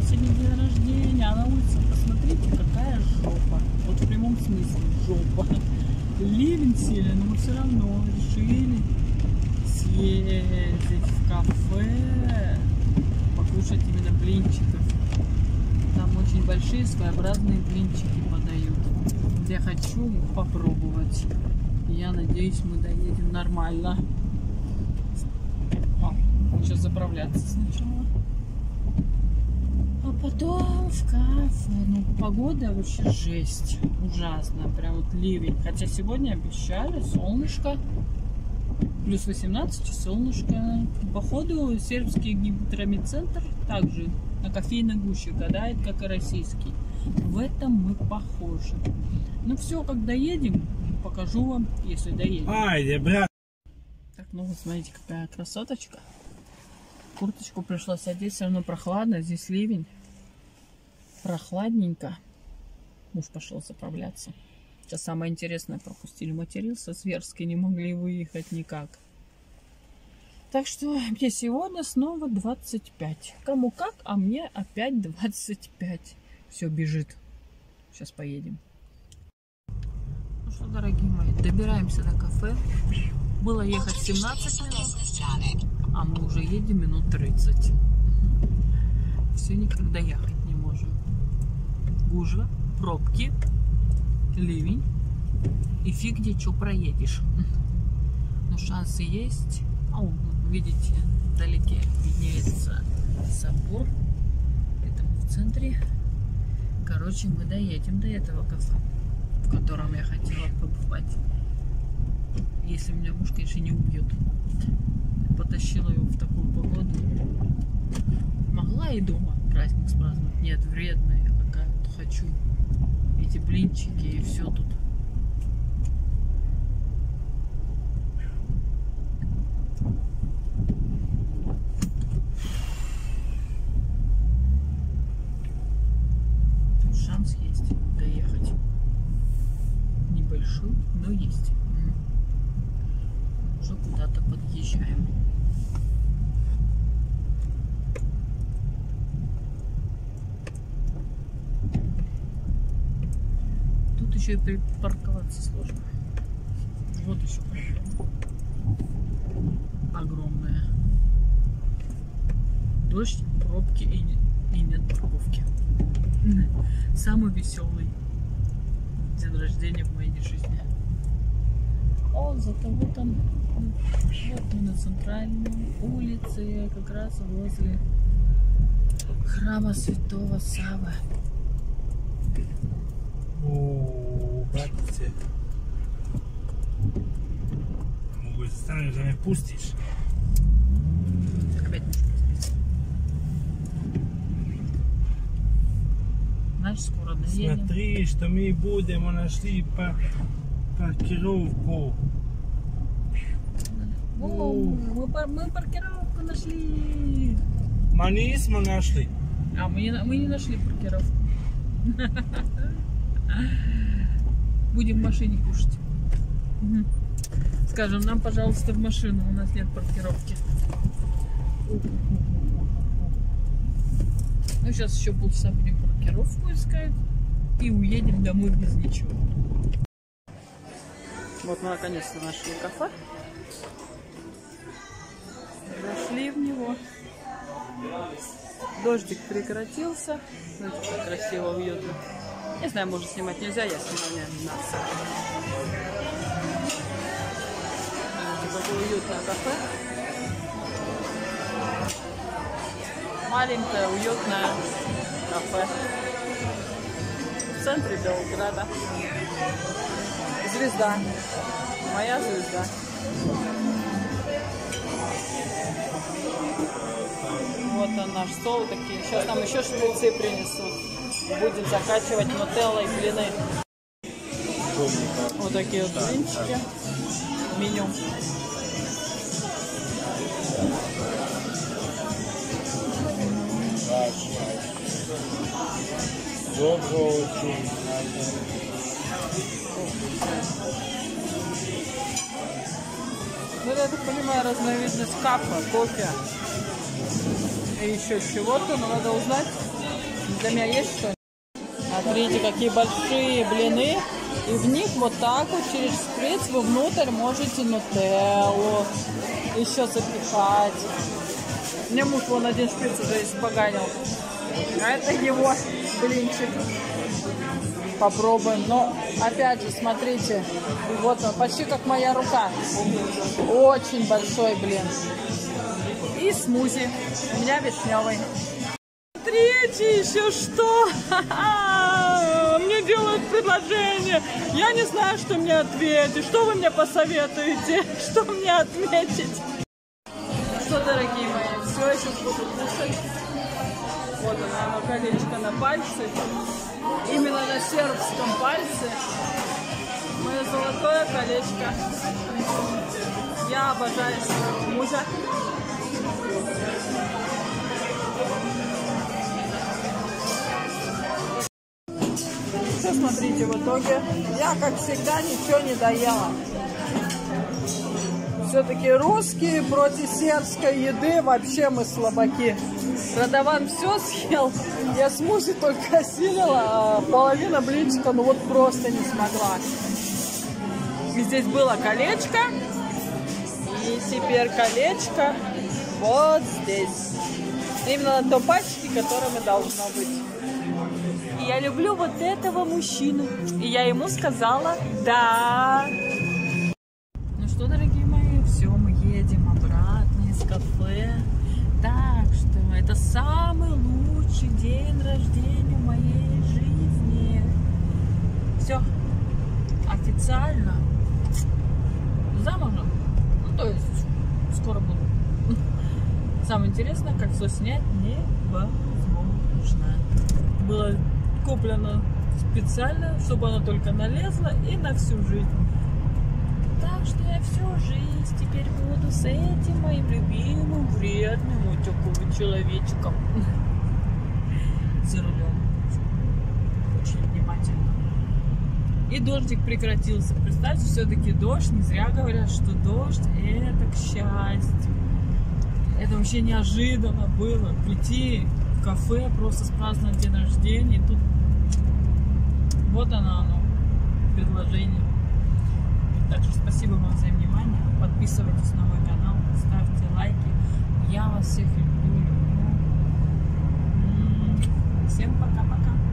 сегодня день рождения, а на улице, посмотрите, какая жопа. Вот в прямом смысле жопа. Ливень сильный, но мы все равно решили съездить в кафе, покушать именно блинчиков. Там очень большие своеобразные блинчики подают. Я хочу их попробовать. Я надеюсь, мы доедем нормально. Сейчас заправляться сначала. А потом в кафе. Ну, погода вообще жесть. Ужасно. Прям вот ливень. Хотя сегодня обещали солнышко. Плюс 18 и солнышко. Походу, сербский гидромедцентр также на кофейной гуще гадает, как и российский. В этом мы похожи. Ну все, как доедем, покажу вам, если доедем. Айде, брат. Так, ну вот смотрите, какая красоточка. Курточку пришлось одеть, все равно прохладно, здесь ливень. Прохладненько. Муж пошел заправляться. Сейчас самое интересное пропустили. Матерился зверски, не могли выехать никак. Так что мне сегодня снова 25. Кому как, а мне опять 25. Все бежит. Сейчас поедем. Ну что, дорогие мои, добираемся до кафе. Было ехать 17 минут, а мы уже едем минут 30. Все никак доехать не можем. Гужа, пробки, ливень. И фиг где что проедешь. Но шансы есть. Видите, вдалеке виднеется собор. Это мы в центре. Короче, мы доедем до этого кафе, в котором я хотела побывать. Если меня муж, конечно, не убьет. Потащила его в такую погоду. Могла и дома праздник спраздновать. Нет, вредно я какая. Вот хочу эти блинчики и все тут. Шанс есть доехать. Небольшой, но есть. Уже куда-то подъезжаем. Тут еще и припарковаться сложно. Вот еще проблема. Огромная. Дождь, пробки и нет парковки. Самый веселый день рождения в моей жизни. О, зато вот он. Вот мы на центральной улице, как раз возле храма Святого Саввы. О, братце. Могу застанешь, да не пустишь. Опять нужно. Значит, скоро доедем. Смотри, что мы будем нашли паркировку. О, мы паркировку нашли. Манис мы нашли. А мы не нашли паркировку. Будем в машине кушать. Скажем, нам, пожалуйста, в машину. У нас нет паркировки. Ну, сейчас еще полчаса будем паркировку искать. И уедем домой без ничего. Вот мы наконец-то нашли кафе. Зашли в него. Дождик прекратился. Смотрите, как красиво, уютно. Не знаю, может снимать нельзя, я снимаю нас. Какое уютное кафе. Маленькое, уютное кафе. В центре Белграда. Звезда. Моя звезда. Вот он наш стол такие. Сейчас нам еще шприцы принесут. Будем закачивать нутеллой блины. Вот такие вот блинчики. Меню. Ну, я так понимаю, разновидность кафе, кофе и еще чего-то, но надо узнать. Для меня есть что-нибудь? Смотрите, какие большие блины. И в них вот так вот через шприц вы внутрь можете нутеллу еще запихать. Мне муж вон один шприц уже испоганил. А это его блинчик. Попробуем. Но опять же, смотрите. Вот он, почти как моя рука. Очень большой блин. И смузи. У меня вишневый. Смотрите, еще что? Мне делают предложение. Я не знаю, что мне ответить. Что вы мне посоветуете? Что мне отметить? Что, дорогие мои, все, я сейчас буду кушать. Вот оно, колечко на пальце. Именно на сербском пальце. Мое золотое колечко. Я обожаю своего мужа. Все, смотрите, в итоге я, как всегда, ничего не доела. Все-таки русские против сербской еды, вообще мы слабаки. Радован все съел, я с мужем только осилила, а половина блинчика, ну вот просто не смогла. И здесь было колечко, и теперь колечко вот здесь. Именно на том пальчике, которым и должно быть. И я люблю вот этого мужчину. И я ему сказала «да». Ну что, дорогие мои, все, мы едем обратно из кафе. Так что это самый лучший день рождения в моей жизни. Все, официально замужем. Ну, то есть, скоро буду. Самое интересное, как все снять невозможно. Было куплено специально, чтобы она только налезла и на всю жизнь. Так что я всю жизнь теперь буду с этим моим любимым, вредным вот таким человечком за рулем. Очень внимательно. И дождик прекратился. Представьте, все-таки дождь. Не зря говорят, что дождь это к счастью. Это вообще неожиданно было. Прийти в кафе, просто праздновать день рождения. И тут вот оно, предложение. Так что спасибо вам за внимание. Подписывайтесь на мой канал, ставьте лайки. Я вас всех люблю. Всем пока-пока.